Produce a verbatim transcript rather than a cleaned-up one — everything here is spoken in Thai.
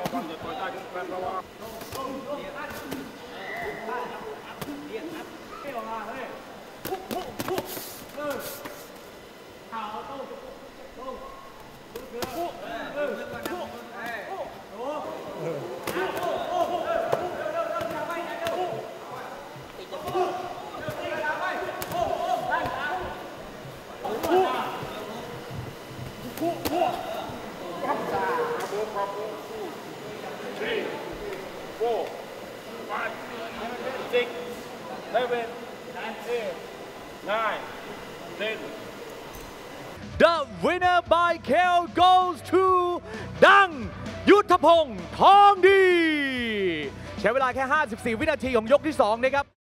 Three, four, five, six, seven, eight, nine, ten. The winner by K O goes to ดังยุทธพงศ์ทองดีใช้เวลาแค่ห้าสิบสี่วินาทีของยกที่สองนะครับ